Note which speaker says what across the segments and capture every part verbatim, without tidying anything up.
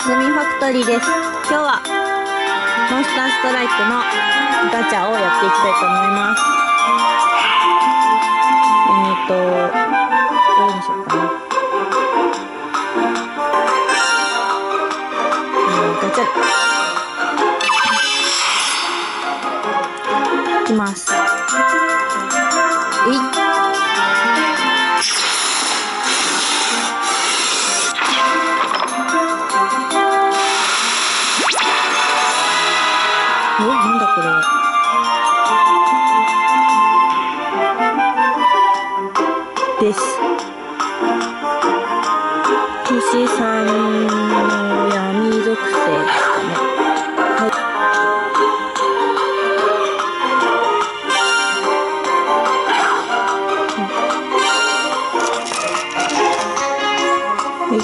Speaker 1: すみファクトリーです。今日はモンスターストライクのガチャをやっていきたいと思います。えーとどれにしようかな。えー、ガチャいきます。えいえ、なんだこれ。です。騎士さんの闇属性ですかね。はい。はい。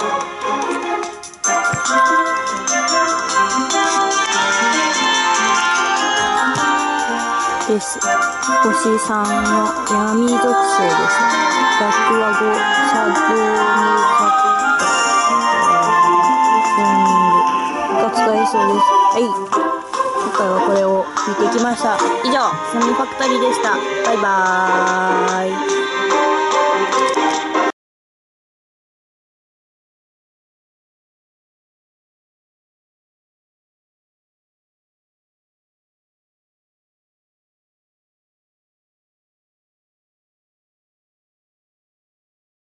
Speaker 1: です。星さんの闇属性です。バックはご、シャドウにカット、が使えそうです。はい。今回はこれを見てきました。以上、サミーファクトリーでした。バイバーイ。